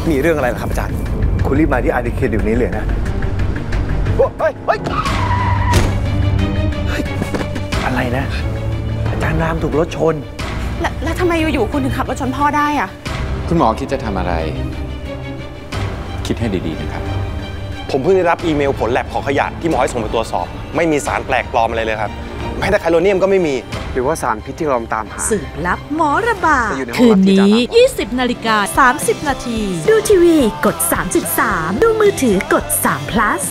มีเรื่องอะไรล่ะครับอาจารย์คุณรีบมาที่อาร์ดิเคเดี๋ยวนี้เลยนะเฮ้ยอะไรนะอาจารย์รามถูกรถชนแล้วทำไมอยู่ๆคุณถึงขับรถชนพ่อได้อะคุณหมอคิดจะทำอะไรคิดให้ดีๆนะครับผมเพิ่งได้รับอีเมลผลแลบของขยะที่หมอให้ส่งไปตรวจสอบไม่มีสารแปลกปลอมอะไรเลยครับแม้แต่ไคโรเนียมก็ไม่มีหรือว่าสารพิษที่เราตามหาสืบลับหมอระบาดคืนนี้ 20:30 น.ดูทีวีกด 3.3 ดูมือถือกด3 plus